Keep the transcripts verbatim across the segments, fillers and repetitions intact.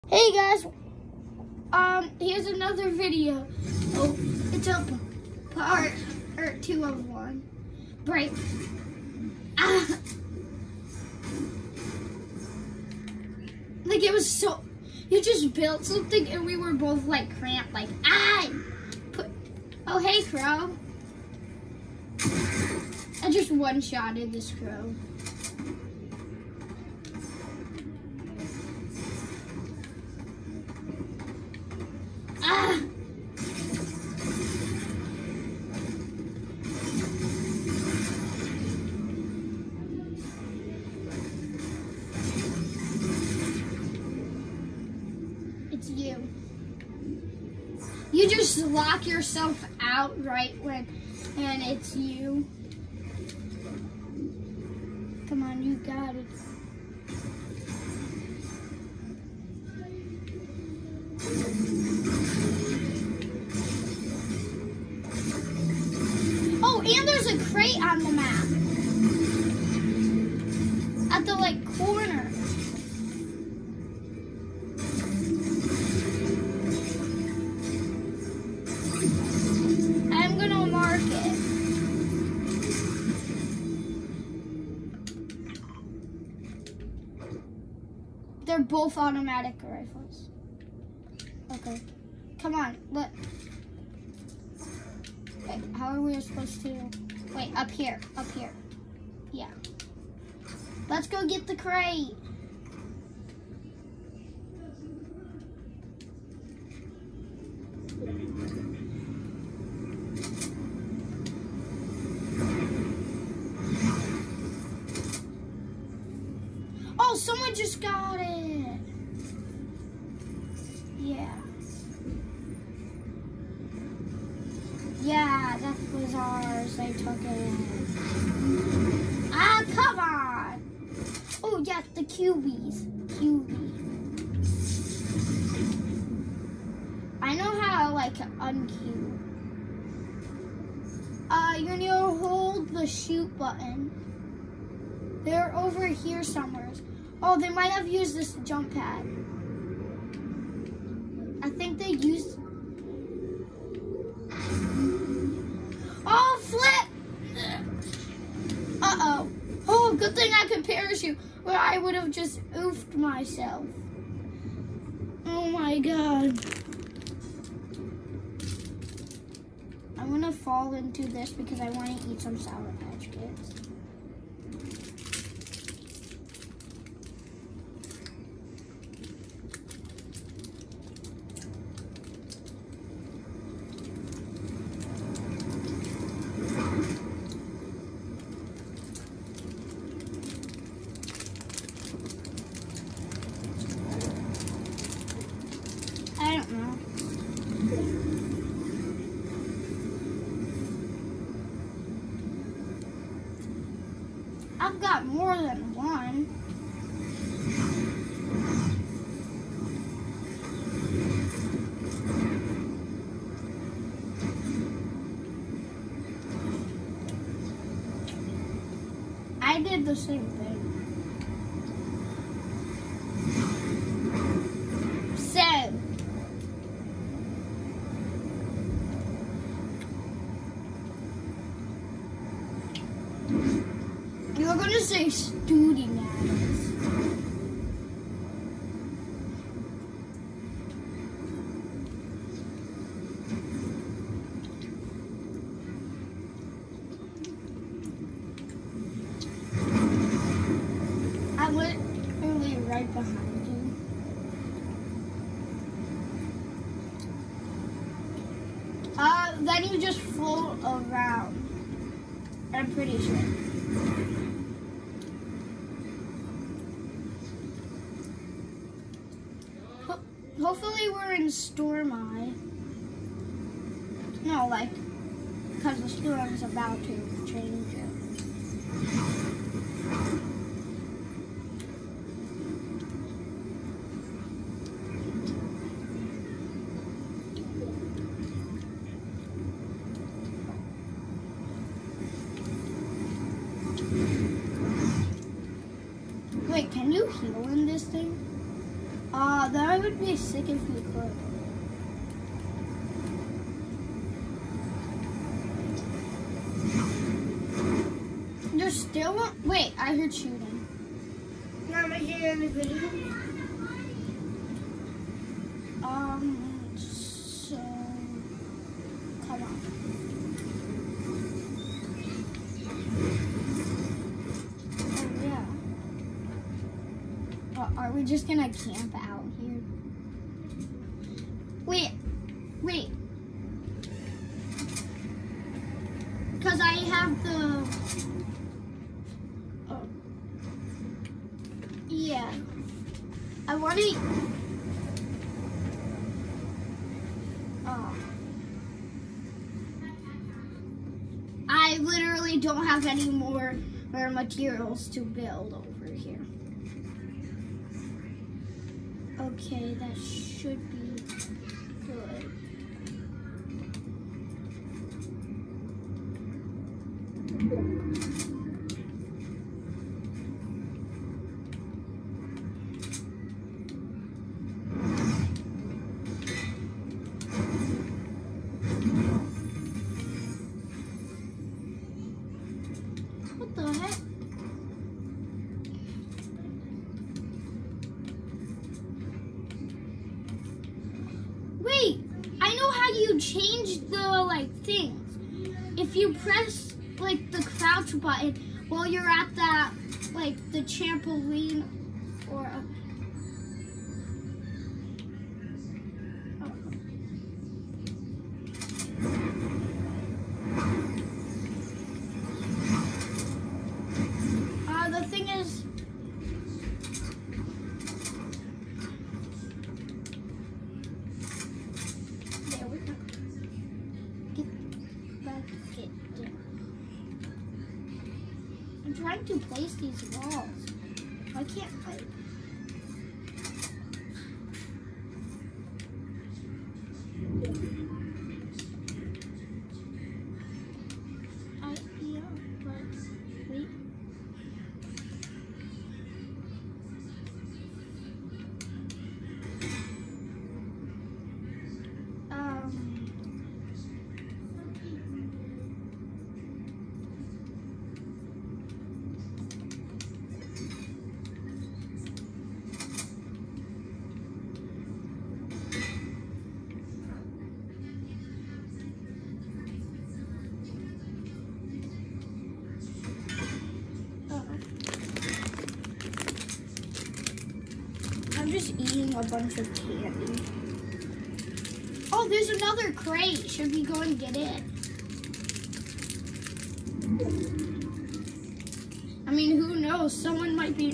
Hey guys, um, here's another video. Oh, it's a part or two of one. Break. Ah. Like it was so, you just built something and we were both like cramped, like ah. Put, oh hey crow. I just one-shotted this crow. Ah! It's you. You just lock yourself out right when, and it's you. Come on, you got it. Oh, and there's a crate on the map. At the, like, corner. I'm gonna mark it. They're both automatic rifles. Okay. Come on, look. Wait, how are we supposed to? Wait, up here, up here. Yeah. Let's go get the crate. Oh, someone just got it. Yeah. Yeah, that was ours. I took it. Ah, come on. Oh, yes, the Q Bs. Q B. I know how, like, unqueue. Uh, you're gonna hold the shoot button. They're over here somewhere. Oh, they might have used this jump pad. I think they used... Oh, flip! Uh-oh. Oh, good thing I could parachute, or I would have just oofed myself. Oh my god. I'm gonna fall into this because I want to eat some Sour Patch Kids. I don't know. I've got more than one. I did the same thing. Seven. You're gonna say student ads. I'm literally right behind you. Uh, then you just float around. I'm pretty sure. Hopefully we're in Storm Eye. No, like, because the storm's about to change it. Wait, can you heal in this thing? Uh, that would be sick if we could. There's still one. Wait, I heard shooting. No, I'm here in the video. Um, so come on. Oh yeah. Uh, are we just gonna camp out here? Wait, wait. Cause I have the. Oh. Yeah. I want to. Oh. I literally don't have any more, more materials to build over here. Okay, that should be good. What the heck? Wait, I know how you change the like things. If you press like the crouch button while you're at that like the trampoline or a Uh, the thing is, there we go. Get back, get down. I'm trying to place these walls. Why can't I? I, yeah, but wait. I'm just eating a bunch of candy. Oh, there's another crate. Should we go and get it? I mean, who knows? Someone might be...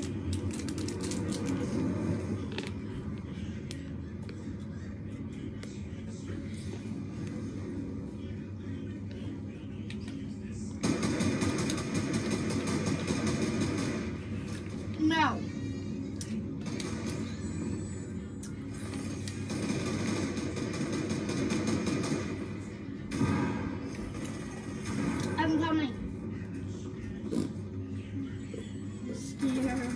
No. I'm coming. Scared.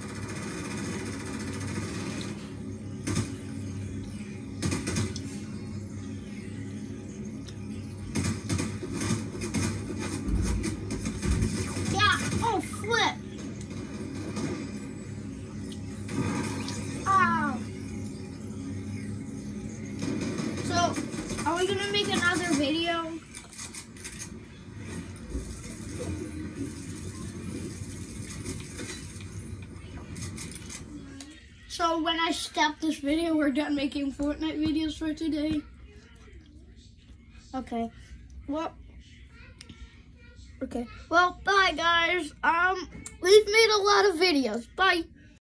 Yeah. Oh, flip. Ow. So, are we gonna make another video? So when I stop this video, we're done making Fortnite videos for today. Okay. Well. Okay. Well, bye guys. Um, we've made a lot of videos. Bye.